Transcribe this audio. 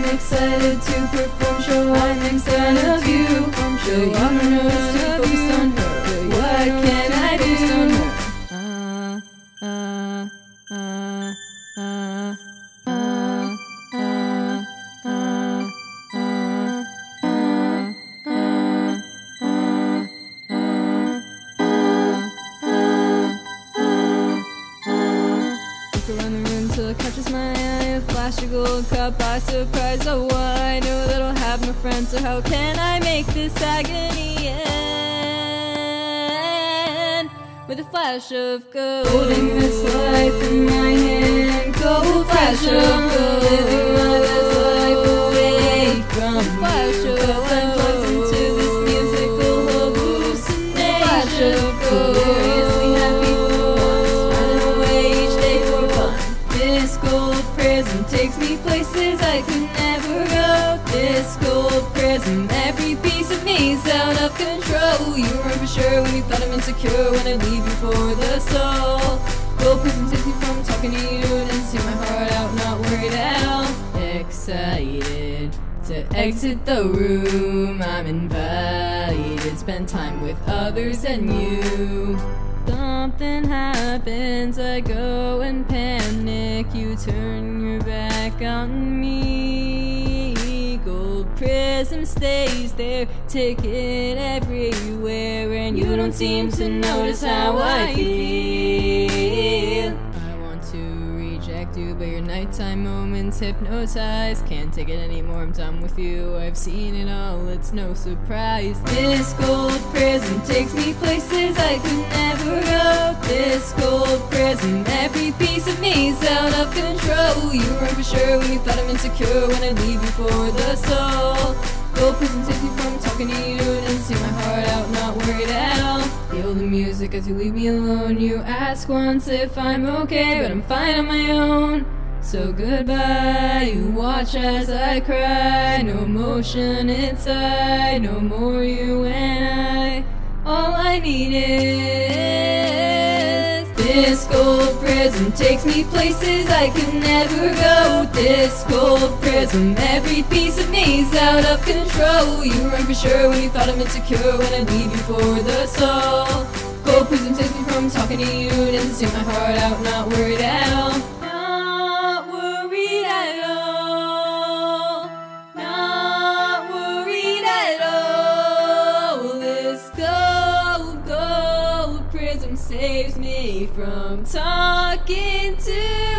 excited to perform, show I'm excited to perform, show you know it's too focused on her. What can I do? Around the room till it catches my eye. Flash a gold cup by surprise. Oh, I know that I'll have my friends. So how can I make this agony end? With a flash of gold, holding this life in my hand. Gold flash of gold, living my best life away from flash of gold. I'm plugged into this musical hallucination. Flash of gold, gloriously happy for once, running away each day for fun. This gold prism takes me places I could never go. This gold prism, every piece of me's out of control. You were for sure when you thought I'm insecure, when I leave you for the soul. Gold prism takes me from talking to you and see my heart out, not worried out. Excited to exit the room, I'm invited, spend time with others and you. Something happens, I go and panic, you turn your back on me. Gold prism stays there, ticket everywhere, and you don't seem to notice how I feel. I want to reject you, but your nighttime moments hypnotize. Can't take it anymore, I'm done with you. I've seen it all, it's no surprise. This gold prism takes me places I could never go. This gold prism, every piece of me's out of control. You were for sure when you thought I'm insecure, when I leave you for the soul. Gold prism takes me from talking to you and see my heart out, not worried out. Feel the music as you leave me alone. You ask once if I'm okay, but I'm fine on my own. So goodbye, you watch as I cry. No emotion inside, no more you and I. All I need is this gold prism takes me places I could never go. This gold prism, every piece of me's out of control. You run for sure when you thought I'm insecure, when I leave you for the soul. Gold prism takes me from talking to you, doesn't see my heart out, not worried out. Not worried at all. Not worried at all. This gold prism saves me from talking to